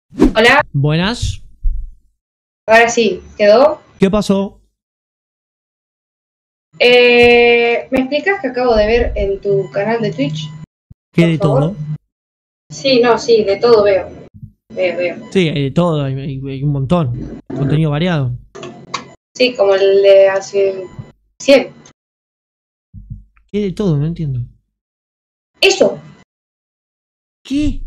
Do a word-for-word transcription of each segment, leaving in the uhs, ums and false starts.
Hola. Buenas. Ahora sí, ¿quedó? ¿Qué pasó? Eh, ¿Me explicas que acabo de ver en tu canal de Twitch? ¿Qué de todo? Sí, no, sí, de todo veo. Veo, veo. Sí, hay de todo, hay, hay- hay un montón. Contenido variado. Sí, como el de hace cien. ¿Qué de todo? No entiendo. Eso. ¿Qué?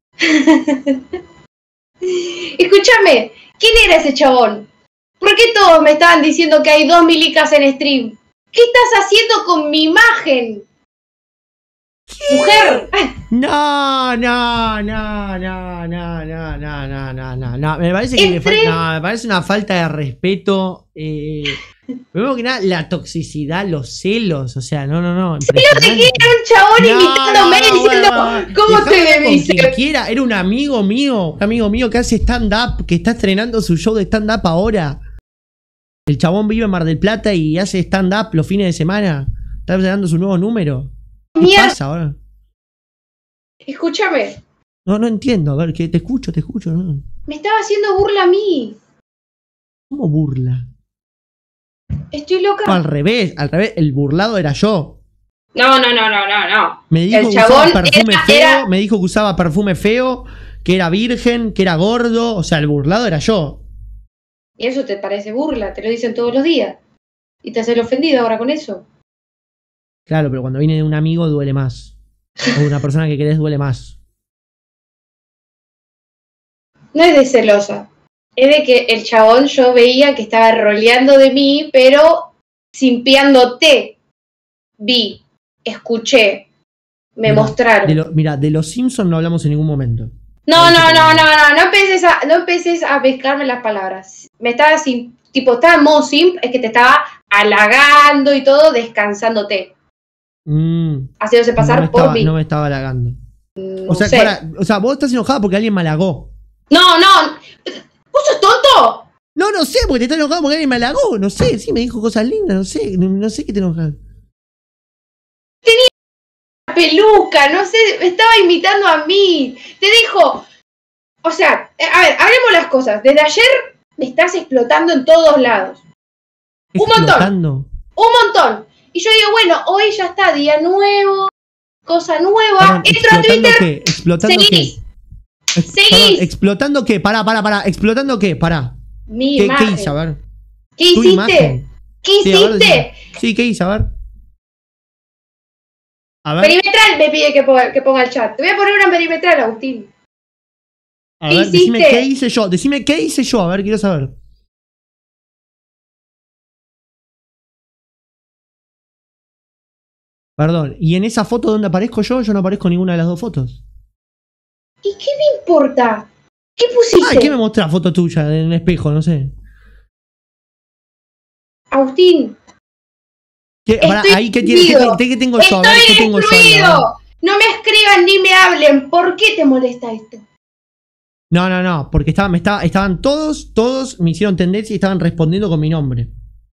Escúchame, ¿quién era ese chabón? ¿Por qué todos me estaban diciendo que hay dos milicas en stream? ¿Qué estás haciendo con mi imagen? ¿Qué? ¡Mujer! No, no, no, no, no, no, no, no, no, no, no. Me parece que le Entré- falta, no, me parece una falta de respeto. Eh, primero que nada, la toxicidad, los celos, o sea, no, no, no. Yo te quiero un chabón No, imitándome no, no, diciendo bueno, bueno. ¿cómo Dejame te con dice? quien quiera. Era un amigo mío, un amigo mío que hace stand-up, que está estrenando su show de stand-up ahora. El chabón vive en Mar del Plata y hace stand-up los fines de semana. Está estrenando su nuevo número. ¿Qué Mierda. pasa ahora? Escúchame, No, no entiendo. A ver, que te escucho, te escucho. ¿No? me estaba haciendo burla a mí. ¿Cómo burla? Estoy loca. No, al revés, al revés. El burlado era yo. No, no, no, no, no, no. Me dijo El que chabón usaba perfume era- feo, era- me dijo que usaba perfume feo, que era virgen, que era gordo. O sea, el burlado era yo. Y eso te parece burla, te lo dicen todos los días. Y te haces el ofendido ahora con eso. Claro, pero cuando viene de un amigo duele más. O de una persona que querés duele más. No es de celosa. Es de que el chabón yo veía que estaba roleando de mí, pero simpiándote. Vi, escuché, me Mirá, mostraron. De lo- mira, de los Simpsons no hablamos en ningún momento. No, no, no, no, no, no empieces a, no empieces a mezclarme las palabras. Me estaba sim, tipo, estaba en modo simp, es que te estaba halagando y todo, descansándote. Mm, Haciéndose pasar no me por estaba, mí. no me estaba halagando. No O sea, sé. para- o sea, vos estás enojada porque alguien me halagó. No, no. ¿Vos sos tonto? No, no sé, porque te estás enojada porque alguien me halagó. No sé, sí, me dijo cosas lindas, no sé, no, no sé qué te enojas. Peluca, no sé, me estaba imitando a mí. Te dijo, o sea, eh, a ver, hablemos las cosas. Desde ayer me estás explotando en todos lados. Un montón. Explotando. Un montón. Y yo digo, bueno, hoy ya está, día nuevo, cosa nueva. Perdón, Entro a ¿explotando Twitter, qué? ¿Explotando seguís. qué? Ex- Seguís. perdón, ¿explotando qué? Pará, pará, pará. ¿Explotando qué? Pará. Mi ¿Qué, qué imagen. hice? A ver. ¿Qué ¿Tu hiciste? imagen? ¿Qué Sí, a ver, hiciste? decime. Sí, ¿qué hice? A ver. A ver, Perimetral me pide que ponga, que ponga el chat. Te voy a poner una perimetral, Agustín. a ¿qué ver, decime hiciste? qué hice yo. Decime qué hice yo. A ver, quiero saber. Perdón, ¿y en esa foto donde aparezco yo? Yo no aparezco en ninguna de las dos fotos. ¿Y qué me importa? ¿Qué pusiste? Ay, ¿qué me mostrás? Foto tuya en un espejo, no sé. Agustín, ¿Qué, pará, estoy ahí, ¿qué, tiene, qué, excluido. qué- qué tengo yo? A ver, Estoy ¿qué tengo yo ahí? A ver. excluido. No me escriban ni me hablen. ¿Por qué te molesta esto? No, no, no, porque estaba, me estaba, estaban todos, todos me hicieron tendencia y estaban respondiendo con mi nombre.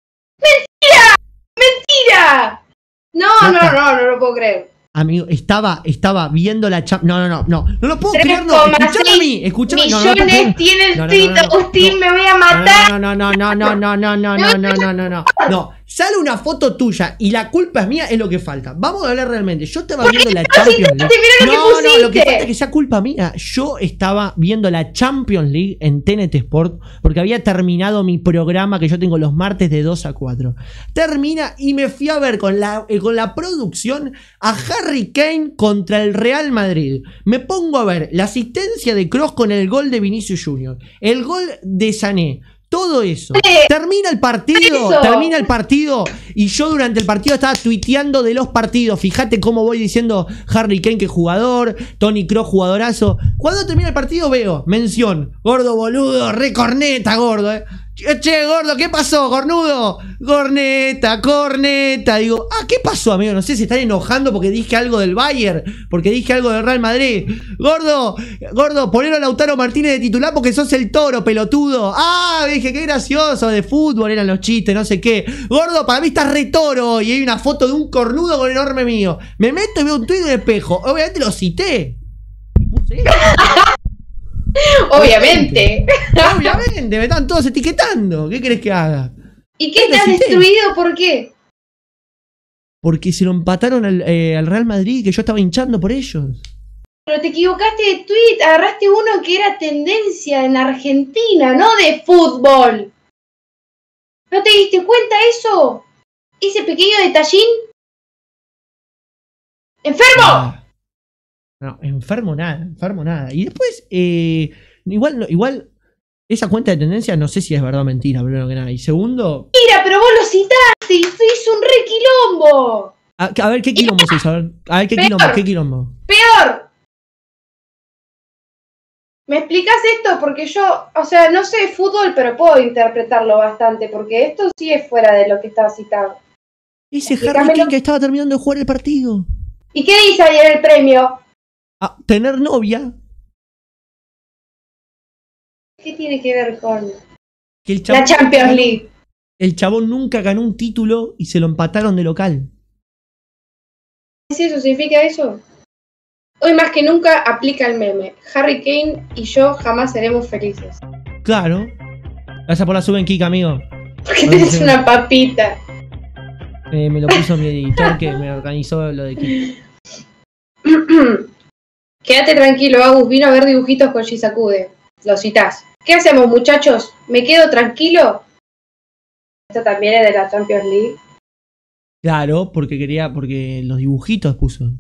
¡Mentira! No, No, no, no, no lo puedo creer. Amigo, estaba, estaba viendo la champ... No, no, no, no, no lo puedo creer, no. tres coma Escuchame a mí, seis escuchame. No, no lo puedo millones creer. tiene el No, no, tweet, no, no, no, Agustín, no. me voy a matar. No, no, no, no, no, no, no, no, no, no, no, no, no. No, sale una foto tuya y la culpa es mía, es lo que falta. Vamos a hablar realmente. Yo estaba viendo la Champions League. Mirá lo que No, no, lo que pusiste. falta es que sea culpa mía. Yo estaba viendo la Champions League en T N T Sport porque había terminado mi programa que yo tengo los martes de dos a cuatro. Termina y me fui a ver con la, eh, con la producción a Harry Kane contra el Real Madrid. Me pongo a ver la asistencia de Kroos con el gol de Vinicius Junior, el gol de Sané. Todo eso. Termina el partido, Eso. termina el partido y yo durante el partido estaba tuiteando de los partidos. Fíjate cómo voy diciendo Harry Kane que jugador, Toni Kroos jugadorazo. Cuando termina el partido veo mención, gordo boludo, re corneta gordo, eh. Che, gordo, ¿qué pasó, cornudo? Corneta, corneta. Digo, ah, ¿qué pasó, amigo? No sé, se están enojando porque dije algo del Bayern, porque dije algo del Real Madrid. Gordo, gordo, ponelo a Lautaro Martínez de titular porque sos el toro, pelotudo. Ah, dije, qué gracioso, de fútbol eran los chistes, no sé qué. Gordo, para mí estás re toro. Y hay una foto de un cornudo con el enorme mío. Me meto y veo un tuit en el espejo. Obviamente lo cité. Y puse eso. Obviamente. Obviamente, me están todos etiquetando. ¿Qué querés que haga? ¿Y qué te has destruido? ¿Por qué? Porque se lo empataron al, eh, al Real Madrid, que yo estaba hinchando por ellos. Pero te equivocaste de tweet, agarraste uno que era tendencia en Argentina, no de fútbol. ¿No te diste cuenta eso? Ese pequeño detallín. ¡Enfermo! Ah, no, enfermo nada, enfermo nada. Y después, eh, igual, igual, esa cuenta de tendencia no sé si es verdad o mentira, primero que nada. Y segundo... Mira, pero vos lo citaste y se hizo un re quilombo. A, a ver, ¿qué quilombo se hizo? A ver, a ver ¿qué Peor. quilombo? ¿Qué quilombo? ¡Peor! ¿Me explicás esto? Porque yo, o sea, no sé de fútbol, pero puedo interpretarlo bastante, porque esto sí es fuera de lo que estaba citado. Ese Harry Kane que estaba terminando de jugar el partido. ¿Y qué dice ahí en el premio? Ah, tener novia. ¿Qué tiene que ver con Que el chabón, la Champions League? El chabón nunca ganó un título y se lo empataron de local. ¿Es eso? ¿Significa eso? Hoy más que nunca aplica el meme. Harry Kane y yo jamás seremos felices. Claro. Gracias por la sub en Kika, amigo. Porque tenés una papita. Eh, me lo puso mi editor que me organizó lo de Kika. Quédate tranquilo, Agus. Vino a ver dibujitos con Shisakude. Lo citás. ¿Qué hacemos, muchachos? ¿Me quedo tranquilo? Esto también es de la Champions League. Claro, porque quería, porque los dibujitos puso.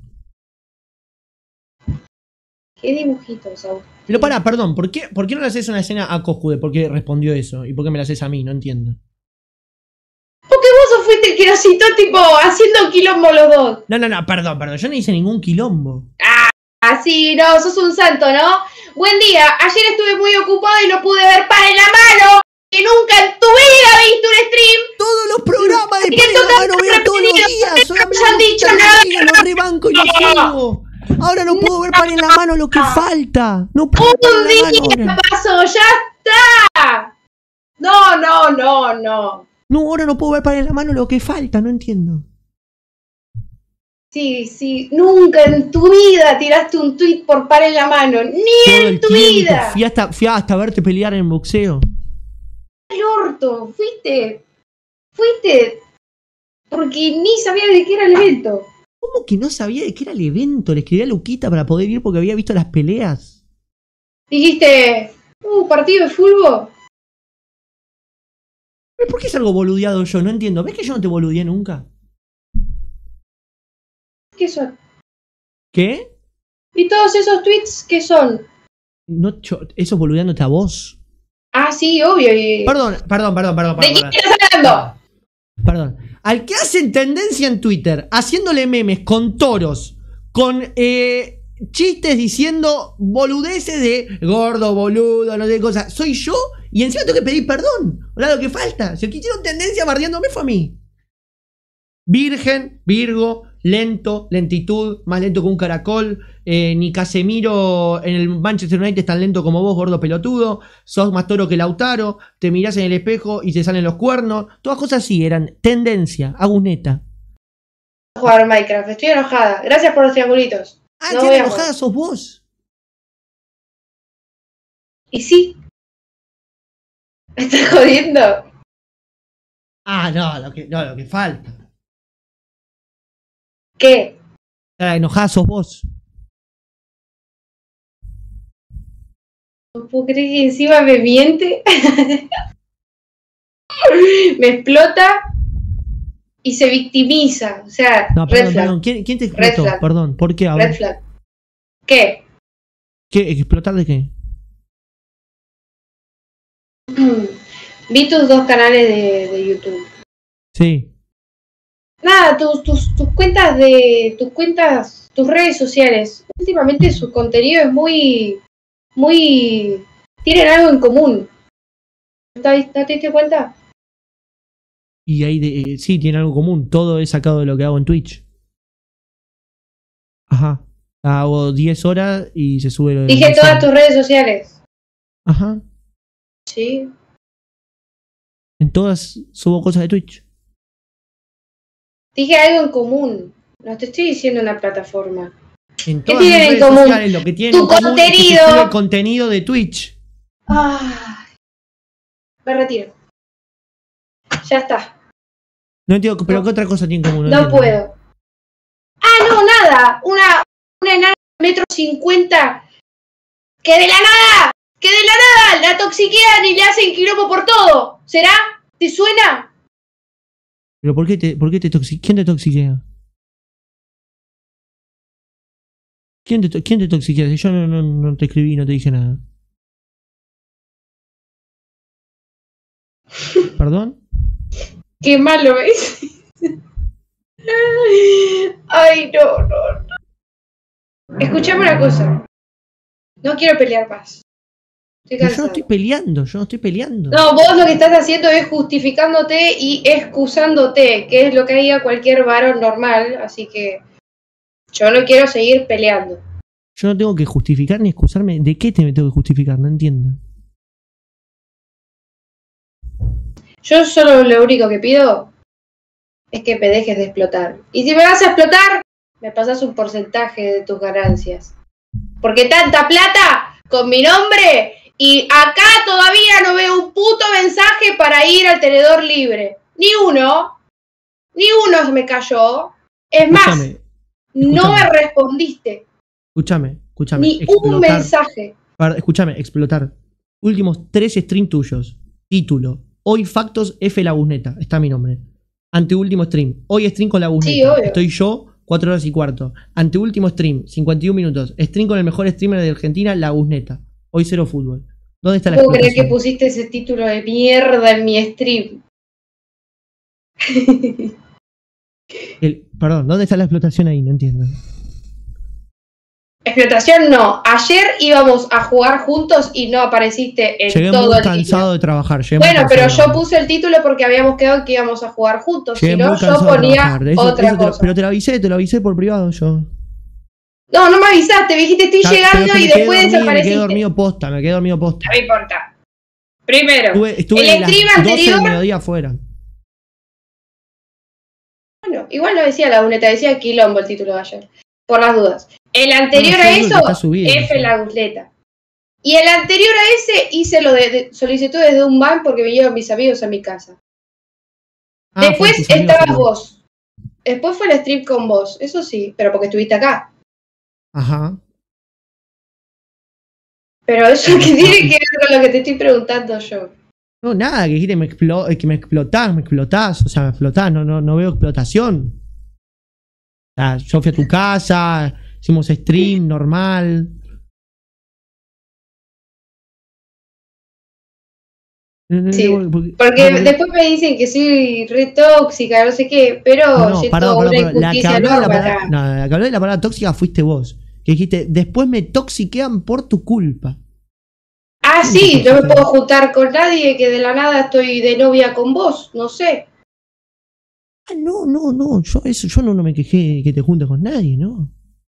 ¿Qué dibujitos, Agus? Pero pará, perdón, ¿por qué, ¿por qué no le haces una escena a Kojude? ¿Por qué respondió eso? ¿Y por qué me la haces a mí? No entiendo. Porque vos fuiste el que nos citó, tipo, haciendo quilombo los dos. No, no, no, perdón, perdón, yo no hice ningún quilombo. Ah, sí, no, sos un santo, ¿no? Buen día, ayer estuve muy ocupado y no pude ver Pan en la Mano, que nunca en tu vida viste un stream. Todos los programas de Y Pan en la total, Mano veo todos los días, solamente no han dicho nada. los rebanco y los juego. Ahora no puedo ver Pan en la Mano lo que falta. No puedo Un ver Pan en la día Mano ahora. pasó, ya está. No, no, no, no. No, ahora no puedo ver Pan en la Mano lo que falta, no entiendo. Sí, sí, nunca en tu vida tiraste un tweet por Pan en la Mano, ni Todo en el tu tiempo. vida. Fui hasta, fui hasta verte pelear en boxeo. El orto, fuiste, fuiste, porque ni sabía de qué era el evento. ¿Cómo que no sabía de qué era el evento? Le escribí a Luquita para poder ir porque había visto las peleas. Dijiste, uh, partido de fútbol. ¿Pero por qué es algo boludeado yo? No entiendo. ¿Ves que yo no te boludeé nunca? ¿Qué son? ¿Qué? ¿Y todos esos tweets qué son? No, yo, eso boludeándote a vos. Ah, sí, obvio. Y... Perdón, perdón, perdón, perdón. ¿De perdón, quién estás hablando? Perdón. Al que hacen tendencia en Twitter, haciéndole memes con toros, con eh, chistes diciendo boludeces de gordo, boludo, no sé qué cosa. Soy yo y encima tengo que pedir perdón. Ahora lo que falta. Si el que hicieron tendencia bardeándome fue a mí. Virgen, Virgo, lento, lentitud, más lento que un caracol. Eh, ni Casemiro en el Manchester United es tan lento como vos, gordo pelotudo. Sos más toro que Lautaro. Te mirás en el espejo y te salen los cuernos. Todas cosas así eran tendencia, aguneta. Jugar Minecraft, estoy enojada. Gracias por los triangulitos. Ah, No que voy a enojada jugar. sos vos. ¿Y sí? ¿Me estás jodiendo? Ah, no, lo que, no, lo que falta. ¿Qué? Ah, enojada sos vos. No puedo creer que encima me miente. Me explota y se victimiza. O sea, No, red perdón, flag. perdón. ¿Quién, quién te Red explotó? flag. Perdón, ¿por qué? A Red ver. flag. ¿Qué? ¿Qué? ¿Explotar de qué? Vi tus dos canales de, de YouTube. Sí. Nada, tus, tus, tus cuentas de. tus cuentas. tus redes sociales. Últimamente su contenido es muy. muy. tienen algo en común. ¿No te, no te diste cuenta? Y ahí, de, eh, sí, tiene algo común. Todo es sacado de lo que hago en Twitch. Ajá. Hago diez horas y se sube lo de... Dije todas tus redes sociales. Ajá. Sí. En todas subo cosas de Twitch. Dije algo en común. No te estoy diciendo una plataforma. En ¿Qué todas mis tienen en redes común? sociales lo que tienen Tu en común es que se contenido. sube contenido de Twitch. Ah, me retiro. Ya está. No entiendo, pero ¿qué otra cosa tiene en común? No, No, no puedo. Ah, no, nada. Una, una enana de metro cincuenta que de la nada, que de la nada la toxiquean y le hacen quilombo por todo. ¿Será? ¿Te suena? ¿Pero por qué te, por qué te toxiquea? ¿Quién te toxiquea? ¿Quién te, ¿Quién te toxiquea? Si yo no, no, no te escribí, no te dije nada. ¿Perdón? Qué malo es. Ay, no, no, no. Escuchame una cosa. No quiero pelear más. Estoy Pero yo no cansada. estoy peleando, yo no estoy peleando. No, vos lo que estás haciendo es justificándote y excusándote, que es lo que haría cualquier varón normal, así que yo no quiero seguir peleando. Yo no tengo que justificar ni excusarme. ¿De qué te me tengo que justificar? No entiendo. Yo solo lo único que pido es que me dejes de explotar. Y si me vas a explotar, me pasas un porcentaje de tus ganancias. Porque tanta plata con mi nombre y acá todavía no veo un puto mensaje para ir al tenedor libre. Ni uno. Ni uno me cayó. Es más, Escúchame, no me escúchame. respondiste. Escúchame, escúchame. Ni un Explotar. mensaje. Para- Escúchame, explotar. Últimos tres streams tuyos. Título. Hoy Factos F Lagusneta. Está mi nombre. Anteúltimo stream. Hoy stream con Lagusneta. Sí, obvio. Estoy yo, cuatro horas y cuarto. Anteúltimo stream, cincuenta y un minutos. Stream con el mejor streamer de Argentina, Lagusneta. Hoy cero fútbol. ¿Dónde está la ¿Puedo creer que explotación? pusiste ese título de mierda en mi stream? El- perdón, ¿dónde está la explotación ahí? No entiendo. Explotación no. Ayer íbamos a jugar juntos y no apareciste en Llegué todo muy el cansado día. de trabajar. Llegué muy Bueno, pero cansado de yo trabajar. puse el título porque habíamos quedado que íbamos a jugar juntos. Llegué Si no, muy yo cansado de ponía trabajar. Eso- otra eso te lo- cosa. pero te lo avisé, te lo avisé por privado yo. No, no me avisaste. Me dijiste estoy Ta- pero llegando es que y me quedé después dormido, Me quedé desapareciste. dormido posta, me quedé dormido posta. No me importa. Primero, Estuve, estuve el de las stream doce del anterior. mediodía afuera. Bueno, igual no decía Lagusneta, decía Quilombo el título de ayer. Por las dudas. El anterior No, a yo digo que eso, está subido, F no sé. Lagusneta. Y el anterior a ese hice lo de, de solicitudes de un ban porque vinieron mis amigos a mi casa. Ah, Después fueron tus amigos, estabas seguro. vos. Después fue el stream con vos, eso sí, pero porque estuviste acá. Ajá. Pero eso que tiene que ver con lo que te estoy preguntando yo. No, nada, que dijiste me explo- que me explotás, me explotás, o sea, me explotás, no, no, no veo explotación. O sea, yo fui a tu casa, hicimos stream normal. Sí, Porque, Porque después me dicen que soy re tóxica, no sé qué, pero No, no, siento pará, pará, una pará. La que injusticia habló de la enorme palabra, acá. no, la que habló de la palabra tóxica fuiste vos. Que dijiste, después me toxiquean por tu culpa. Ah, ¿Quién sí, te no me toxiquea? puedo juntar con nadie, que de la nada estoy de novia con vos, no sé. Ah, no, no, no, yo eso, yo no, no me quejé que te juntes con nadie, ¿no?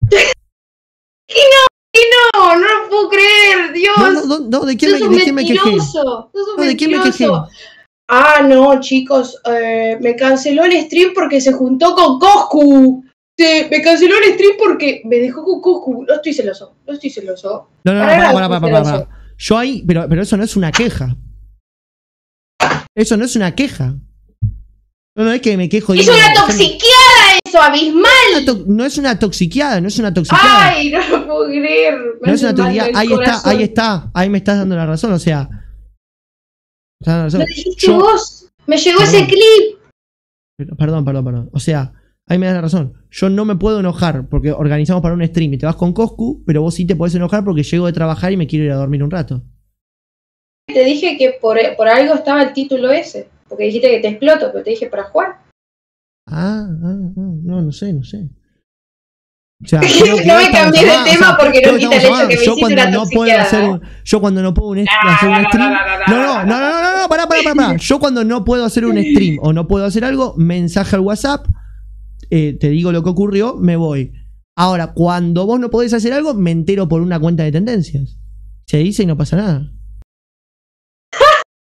No, no lo puedo creer, Dios. No, no, no, no, ¿de quién, sos me, un de quién me quejé? mentiroso, sos un No, ¿de quién me quejé? mentiroso. Ah, no, chicos, eh, me canceló el stream porque se juntó con Coscu. Sí, me canceló el stream porque me dejó con Coscu. No estoy celoso, no estoy celoso. No, no, no, Para pará, nada pará, pará, estoy pará, celoso. pará. Yo ahí, pero, pero eso no es una queja. Eso no es una queja. No, no es que me quejo. Es digo, una yo no- toxiqueada eso, abismal. una to- no es una toxiqueada, no es una toxiqueada. Ay, no lo puedo creer. Me No es hace una mal toxiqueada. el Ahí corazón. está, ahí está. Ahí me estás dando la razón, o sea. me estás dando la razón. Lo dijiste Yo- vos. Me llegó Perdón. ese clip. Pero- Perdón, perdón, perdón. O sea, ahí me das la razón. Yo no me puedo enojar porque organizamos para un stream y te vas con Coscu, pero vos sí te podés enojar porque llego de trabajar y me quiero ir a dormir un rato. Te dije que por, por algo estaba el título ese. Porque dijiste que te exploto, pero te dije para jugar. Ah, ah, ah, no, no sé, no sé. O sea, No creo que me estamos cambiés de amados, tema porque no creo quita el estamos hecho que amados. me Yo hiciste cuando una no puedo toxiqueada. hacer un, yo cuando no puedo un, hacer un stream. No, no, no, no, no, no, no, pará, pará, pará, pará. Yo cuando no puedo hacer un stream o no puedo hacer algo, mensaje al WhatsApp, eh, te digo lo que ocurrió, me voy. Ahora, cuando vos no podés hacer algo, me entero por una cuenta de tendencias. Se dice y no pasa nada.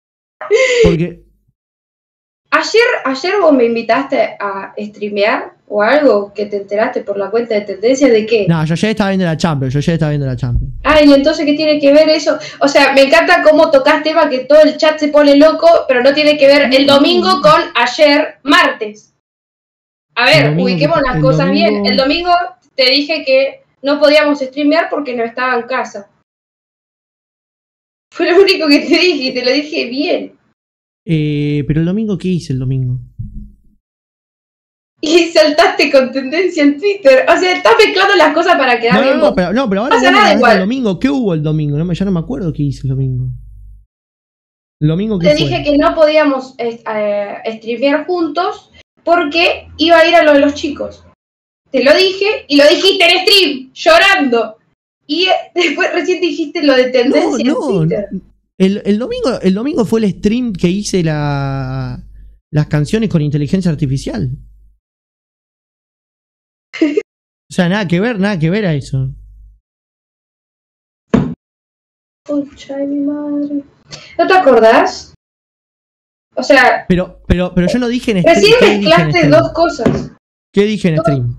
Porque Ayer, ayer vos me invitaste a streamear o algo que te enteraste por la cuenta de Tendencia de qué? No, yo ya estaba viendo la Champions, yo ya estaba viendo la Champions. Ay, ¿y entonces qué tiene que ver eso? O sea, me encanta cómo tocas tema que todo el chat se pone loco, pero no tiene que ver el domingo con ayer, martes. A ver, ubiquemos las cosas domingo... bien. El domingo te dije que no podíamos streamear porque no estaba en casa. Fue lo único que te dije y te lo dije bien. Eh, pero el domingo, ¿qué hice el domingo? Y saltaste con Tendencia en Twitter. O sea, estás mezclando las cosas para quedar no, bien. No, no, pero, no, pero ahora no nada igual. El domingo, ¿qué hubo el domingo? No, ya no me acuerdo qué hice el domingo. ¿El domingo qué Te fue? dije que no podíamos eh, eh, streamear juntos porque iba a ir a lo de los chicos. Te lo dije y lo dijiste en stream, llorando. Y después recién dijiste lo de Tendencia no, no, en Twitter. No. El, el, domingo, el domingo fue el stream que hice la, las canciones con inteligencia artificial. O sea, nada que ver, nada que ver a eso. Pucha de mi madre. ¿No te acordás? O sea... Pero, pero, pero yo no dije en stream. Recién mezclaste dos cosas. ¿Qué dije en stream?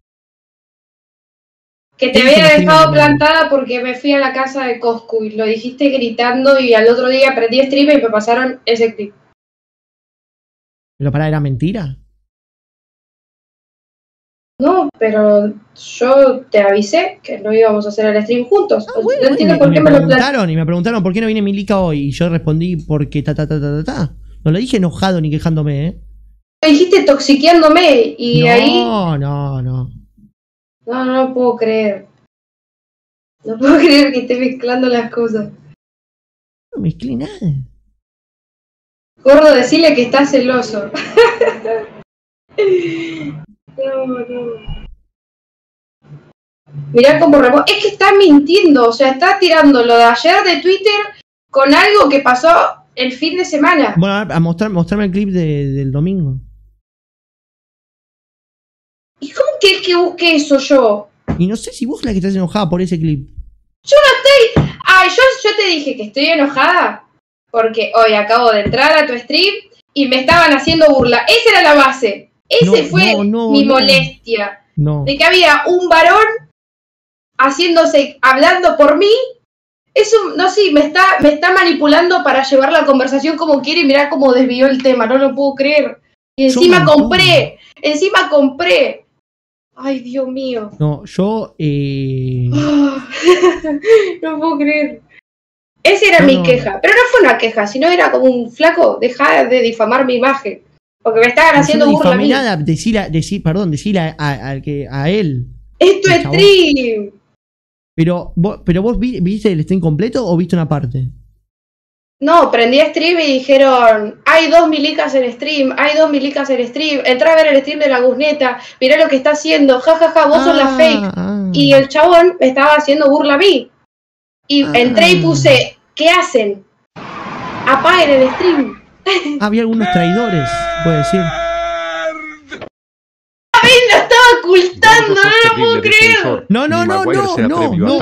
Que te había dejado plantada porque me fui a la casa de Coscu y lo dijiste gritando y al otro día prendí stream y me pasaron ese clip. ¿Pero para era mentira? No, pero yo te avisé que no íbamos a hacer el stream juntos. Ah, bueno, no entiendo y por me, qué me, me lo preguntaron lo y me preguntaron por qué no viene Milika hoy y yo respondí porque ta ta ta ta ta ta. No lo dije enojado ni quejándome, ¿eh? Me dijiste toxiqueándome y no, ahí... No, no, no. No, no puedo creer. No puedo creer que esté mezclando las cosas. No mezclé nada. Gordo, decirle que está celoso. No, no. Mirá cómo remo... Es que está mintiendo, o sea, está tirando lo de ayer de Twitter con algo que pasó el fin de semana. Bueno, a, ver, a mostrar, mostrarme el clip de, del domingo. ¿Y cómo querés que busque eso yo? Y no sé si vos la que estás enojada por ese clip. Yo no estoy... Ay, yo, yo te dije que estoy enojada porque hoy acabo de entrar a tu stream y me estaban haciendo burla. Esa era la base. Ese no, fue no, no, mi no. molestia. No. De que había un varón haciéndose, hablando por mí. Eso, no sé, me está, me está manipulando para llevar la conversación como quiere y mirar cómo desvió el tema. No lo puedo creer. Y encima Yo compré. Encima compré. Ay, Dios mío. No, yo... Eh... No puedo creer. Esa era no, mi no. queja. Pero no fue una queja, sino era como un flaco, deja de difamar mi imagen. Porque me estaban haciendo no burla a mí. nada, decir, a, decir, perdón, decir a, a, a, que, a él. Es tu stream. Pero vos, pero vos vi, viste el stream completo o viste una parte. No, prendí stream y dijeron, hay dos milicas en stream, hay dos milicas en stream, entrá a ver el stream de la Gusneta, mirá lo que está haciendo, jajaja, ja, ja, vos ah, sos la fake. Ah. Y el chabón me estaba haciendo burla a mí. Y ah. entré y puse, ¿qué hacen? Apaguen el stream. Había algunos traidores, puedo decir. ¡Ay, lo estaba ocultando! ¡No lo puedo creer! No, no, no, no, no, no, no,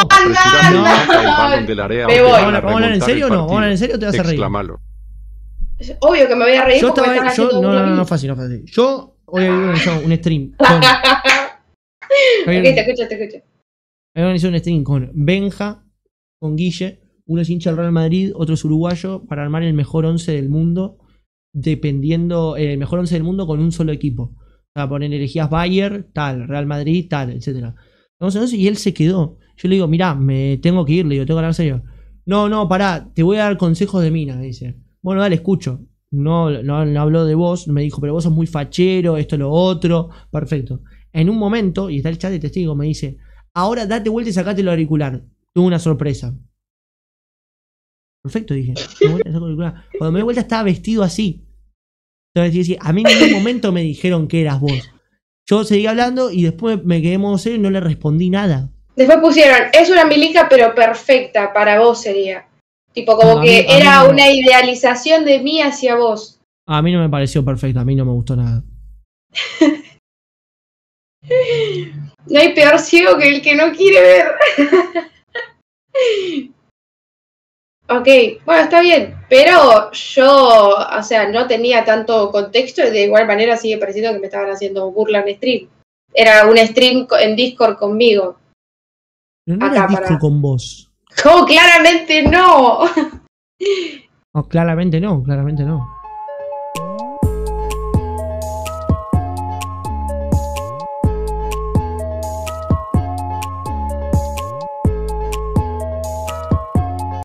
no, me voy. ¿Vamos a hablar en serio o no? ¿Vamos a hablar en serio o te vas a reír? Es obvio que me voy a reír. Yo estaba, yo, no, no, no, no, fácil, no fácil. Yo hoy había organizado un stream con... Ok, te escucho, te escucho. Había organizado un stream con Benja, con Guille, uno es hincha del Real Madrid, otro es uruguayo, para armar el mejor once del mundo, dependiendo, el mejor once del mundo con un solo equipo. O sea, poner elegías Bayern, tal, Real Madrid, tal, etcétera. Y él se quedó. Yo le digo, mirá, me tengo que ir, le digo, tengo que hablar serio. No, no, pará, te voy a dar consejos de mina, me dice. Bueno, dale, escucho. No, no, no habló de vos, me dijo, pero vos sos muy fachero, esto, lo otro. Perfecto. En un momento, y está el chat de testigo, me dice, ahora date vuelta y sacate el auricular. Tuve una sorpresa. Perfecto, dije. Cuando me di vuelta estaba vestido así. Entonces, a mí en ningún momento me dijeron que eras vos. Yo seguí hablando y después me quedé modo serio y no le respondí nada. Después pusieron, es una milica pero perfecta, para vos sería. Tipo, como no, que mí, era no. una idealización de mí hacia vos. A mí no me pareció perfecta, a mí no me gustó nada. No hay peor ciego que el que no quiere ver. Ok, bueno, está bien, pero yo, o sea, no tenía tanto contexto y de igual manera sigue pareciendo que me estaban haciendo burla en stream. Era un stream en Discord conmigo. Pero no Acá era Discord para... con vos. ¿Cómo? Claramente no. No, claramente no, claramente no.